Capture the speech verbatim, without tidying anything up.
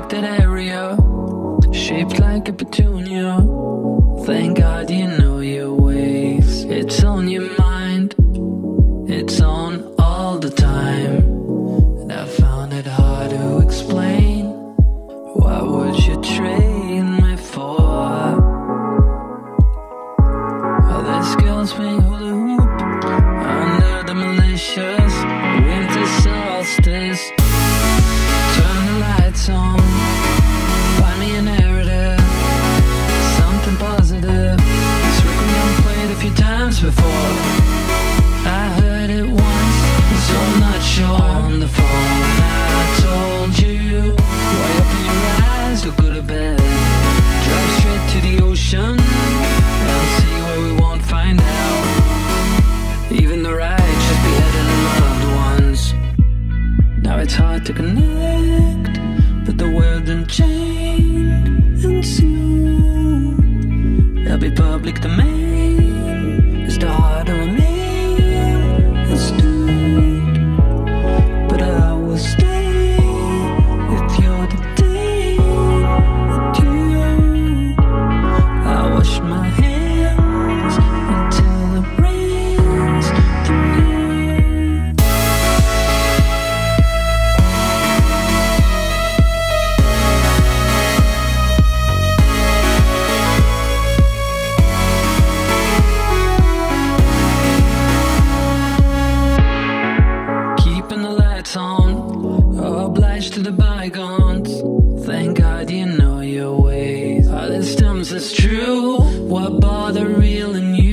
neglected area, shaped like a petunia. Thank God you know your ways. It's on your mind, it's on all the time. And I found it hard to explain. Why would you trade me for? All these girls playing hula hoop under the malicious winter solstice. Turn the lights on, find me a narrative, something positive. This Requiem played a few times before. I heard it once, so I'm not sure. On the phone I told you, why open your eyes, look good or bad. Drive straight to the ocean, I'll see where we won't find out. Even the righteous beheaded loved ones. Now it's hard to connect, but the world unchained. And soon there'll be public domain as the heart will remain astute. But I will stay if you're detained with you. I wash my hands until it rains through. Keeping the lights on, obliged to the bygones. Thank God you know your ways. All this stems is true. What bother real and you?